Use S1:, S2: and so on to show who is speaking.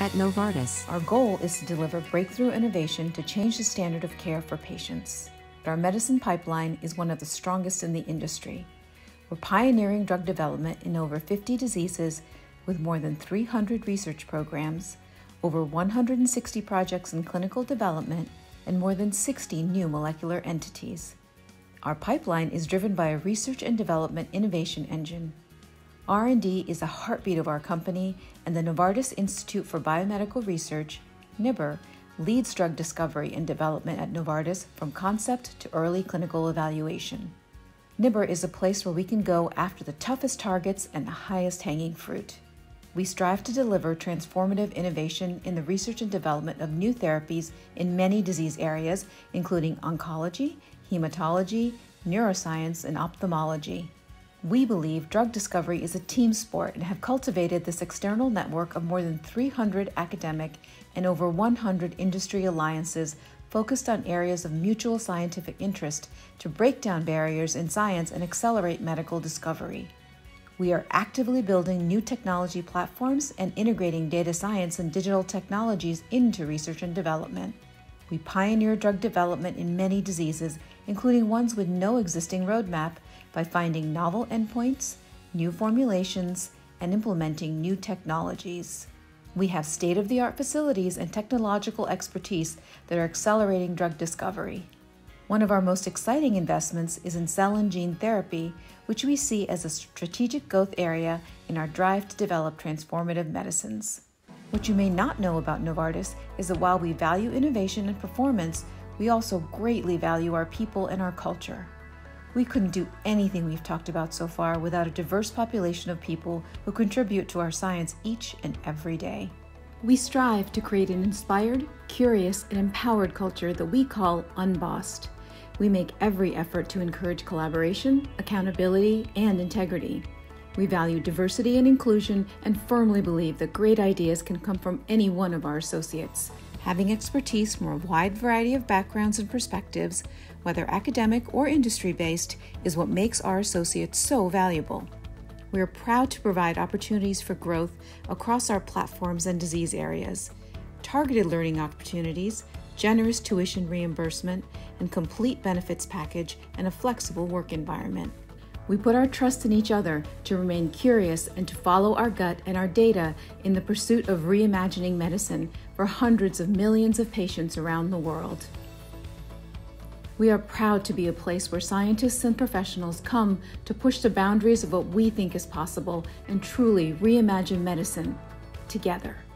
S1: At Novartis,
S2: Our goal is to deliver breakthrough innovation to change the standard of care for patients. Our medicine pipeline is one of the strongest in the industry. We're pioneering drug development in over 50 diseases with more than 300 research programs, over 160 projects in clinical development, and more than 60 new molecular entities. Our pipeline is driven by a research and development innovation engine. R&D is the heartbeat of our company, and the Novartis Institute for Biomedical Research, NIBR, leads drug discovery and development at Novartis from concept to early clinical evaluation. NIBR is a place where we can go after the toughest targets and the highest hanging fruit. We strive to deliver transformative innovation in the research and development of new therapies in many disease areas, including oncology, hematology, neuroscience, and ophthalmology. We believe drug discovery is a team sport and have cultivated this external network of more than 300 academic and over 100 industry alliances focused on areas of mutual scientific interest to break down barriers in science and accelerate medical discovery. We are actively building new technology platforms and integrating data science and digital technologies into research and development. We pioneer drug development in many diseases, including ones with no existing roadmap, by finding novel endpoints, new formulations, and implementing new technologies. We have state-of-the-art facilities and technological expertise that are accelerating drug discovery. One of our most exciting investments is in cell and gene therapy, which we see as a strategic growth area in our drive to develop transformative medicines. What you may not know about Novartis is that while we value innovation and performance, we also greatly value our people and our culture. We couldn't do anything we've talked about so far without a diverse population of people who contribute to our science each and every day. We strive to create an inspired, curious, and empowered culture that we call Unbossed. We make every effort to encourage collaboration, accountability, and integrity. We value diversity and inclusion and firmly believe that great ideas can come from any one of our associates. Having expertise from a wide variety of backgrounds and perspectives, whether academic or industry-based, is what makes our associates so valuable. We are proud to provide opportunities for growth across our platforms and disease areas, targeted learning opportunities, generous tuition reimbursement, and complete benefits package and a flexible work environment. We put our trust in each other to remain curious and to follow our gut and our data in the pursuit of reimagining medicine for hundreds of millions of patients around the world. We are proud to be a place where scientists and professionals come to push the boundaries of what we think is possible and truly reimagine medicine together.